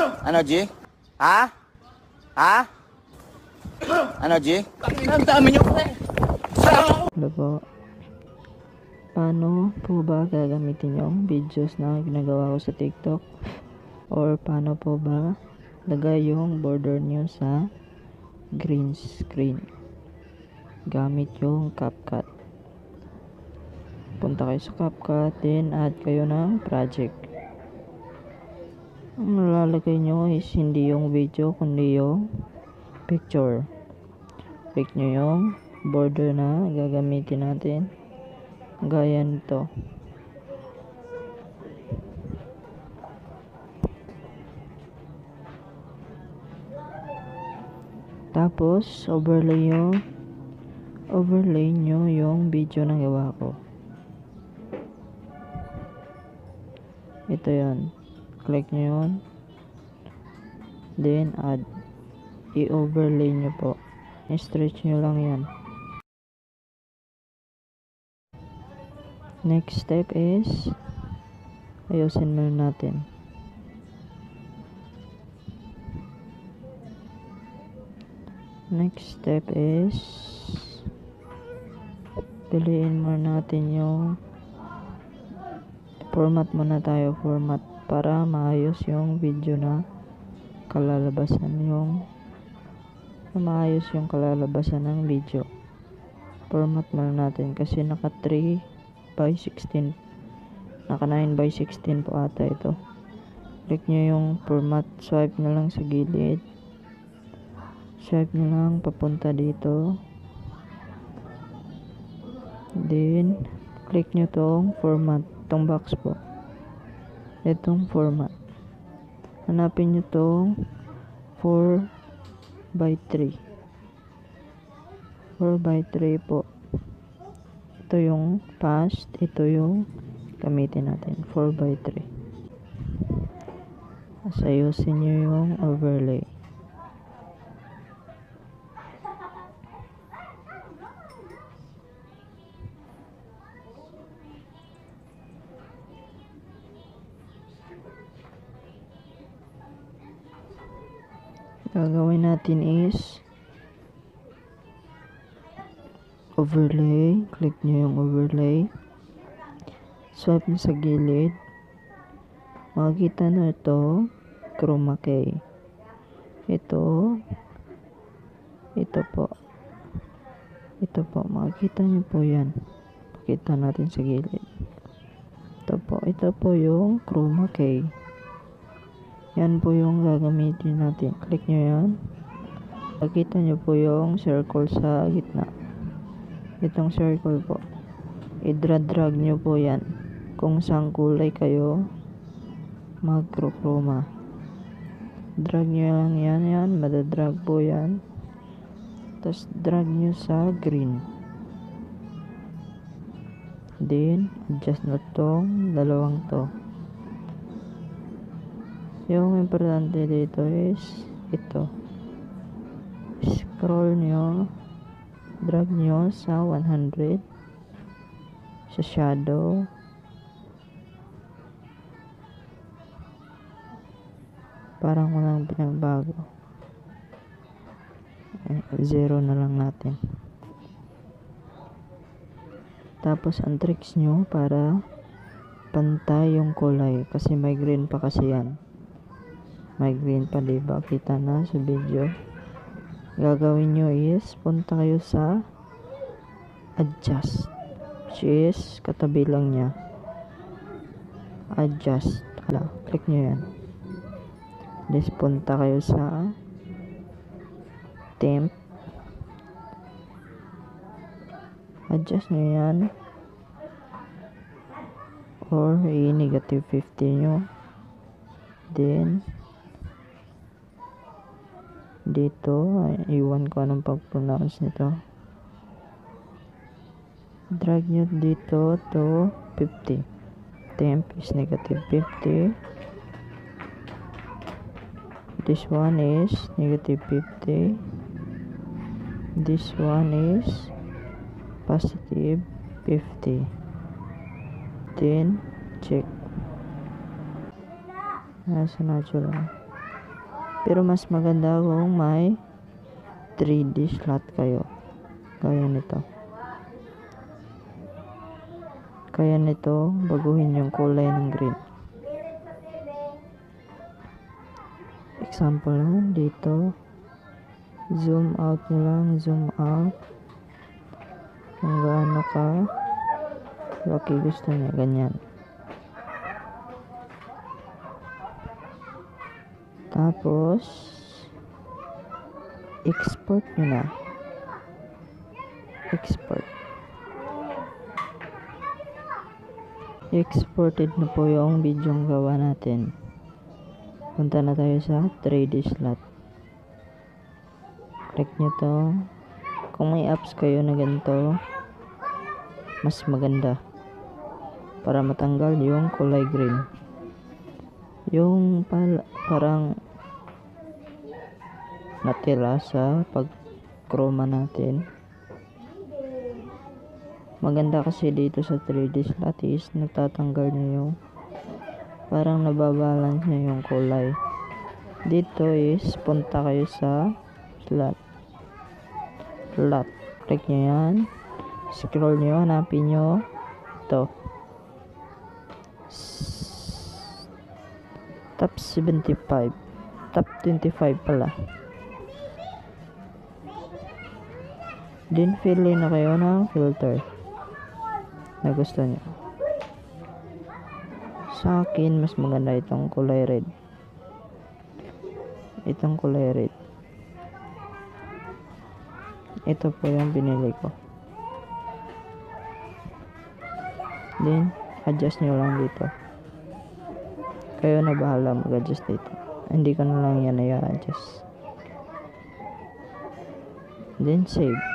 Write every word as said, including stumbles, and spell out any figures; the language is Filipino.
Ano, G? Ha? Ha? Ano, G? Ang dami nyo, pre. Hello po. Paano po ba gagamitin yung videos na ginagawa ko sa TikTok? Or paano po ba lagay yung border nyo sa green screen gamit yung CapCut? Punta kayo sa CapCut, then add kayo ng project. Ang lalagay nyo is hindi yung video kundi yung picture. Click nyo yung border na gagamitin natin, gaya nito. Tapos overlay yung overlay nyo yung video na gawa ko. Ito yon, click nyo yun, then add. I-overlay nyo po, i-stretch nyo lang yan. Next step is ayusin muna natin. Next step is piliin muna natin yung format muna tayo, format para maayos yung video na kalalabasan yung maayos yung kalalabasan ng video. Format muna natin kasi naka three by sixteen, naka nine by sixteen po ata ito. Click nyo yung format, swipe nyo lang sa gilid, swipe nyo lang papunta dito, then click nyo tong format, tong box po, itong format. Hanapin nyo tong four by three, four by three po. Ito yung past, ito yung gamitin natin, four by three. As ayusin nyo yung overlay. Gagawin natin is overlay, click nyo yung overlay, swipe nyo sa gilid, makikita na ito chroma key. Ito ito po ito po makikita nyo po yan, pakita natin sa gilid. Ito po, ito po yung chroma key. Yan po yung gagamitin natin. Click nyo yan. Makikita nyo po yung circle sa gitna. Itong circle po. I-drag nyo po yan. Kung saan kulay kayo mag-chroma. Drag nyo lang yan. Yan. Madadrag po yan. Tapos drag nyo sa green. Then, adjust na tong dalawang to. Yung importante dito is ito. Scroll nyo, drag nyo sa one hundred, sa shadow, parang walang pinagbago. Eh, zero na lang natin. Tapos ang tricks nyo para pantay yung kulay, kasi may green pa kasi yan. May green pa, diba? Kita na sa video. Gagawin nyo is punta kayo sa adjust, which is katabi lang nya. Adjust. Hala, click nyo yan. This, punta kayo sa temp. Adjust nyo yan. Or i-negative fifty nyo. Then dito, iwan ko anong pag-pronounce nito. Drag nyo dito to fifty. Temp is negative fifty. This one is negative fifty. This one is positive fifty. Then check. Nasa natural. Pero mas maganda kung may three D slot kayo. Kaya nito. Kaya nito, baguhin yung kulay ng green. Example lang, dito. Zoom out nyo lang, zoom out. Kung gaano ka laki gusto niya, ganyan. Tapos, export nyo na. Export. Exported na po yung video ang gawa natin. Punta na tayo sa three D slot. Click nyo to. Kung may apps kayo na ganito, mas maganda. Para matanggal yung kulay green. Yung pal parang natira sa pag-chroma natin. Maganda kasi dito sa three D slot is natatanggal niya yung parang nababalance niya yung kulay. Dito is punta kayo sa slot. Slot. Click nyo yan. Scroll nyo. Hanapin nyo ito. Top seventy-five. Top twenty-five pala. Then fill in na kayo ng filter na gusto nyo. Sa akin mas maganda itong kulay red. Itong kulay red. Ito po yung binili ko. Then adjust nyo lang dito. Kayo na bahala mag-adjust dito. Hindi ko na lang yan i-adjust. Then save.